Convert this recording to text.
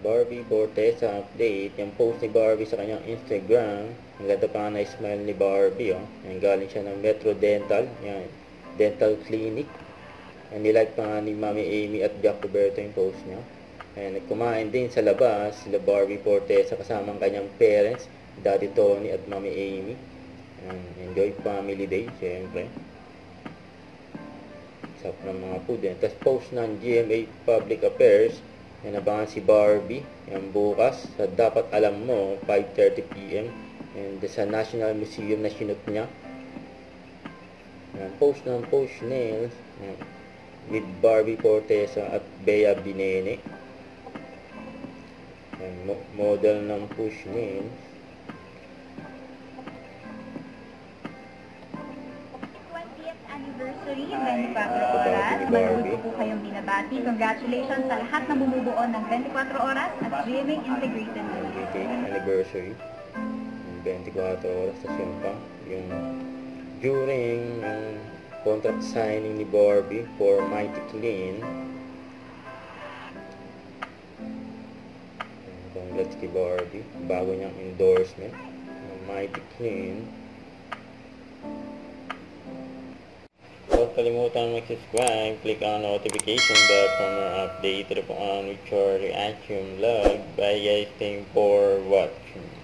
Barbie Fortesa update. Yung post ni Barbie sa kanyang Instagram. Ang ganda pa na smile ni Barbie. Oh. Yan, galing siya ng Metro Dental. Yan, dental clinic. Yan, nilike pa nga ni Mami Amy at Jack Roberto yung post niya. Ayan, nagkumain din sa labas sila Barbie Fortesa kasama ang kanyang parents, Daddy Tony at Mami Amy. Ayan, enjoy family day, syempre. Sarap ng mga food yan. Tapos post ng GMA Public Affairs. Yan, abangan si Barbie. Yan, bukas. Sa dapat alam mo, 5:30 PM. And sa National Museum na sinut niya. Yan, post ng post nails. Yan, with Barbie Fortesa at Bea Binene. Yan, model ng push nails. 20th anniversary, 24 oras. Maluto po kayong binabati. Congratulations sa lahat na bumubuo ng 24 oras at GMA Integrated News. Okay, anniversary. 24 oras. Tapos yun pa, yung during yung contract signing ni Barbie for Mighty Clean. Congrats kay Barbie. Bago niyang endorsement. Mighty Clean. Huwag kalimutan mag-subscribe. Click on notification bell for more update. Ito po ang with your reaction vlog. Bye guys. Thanks for watching.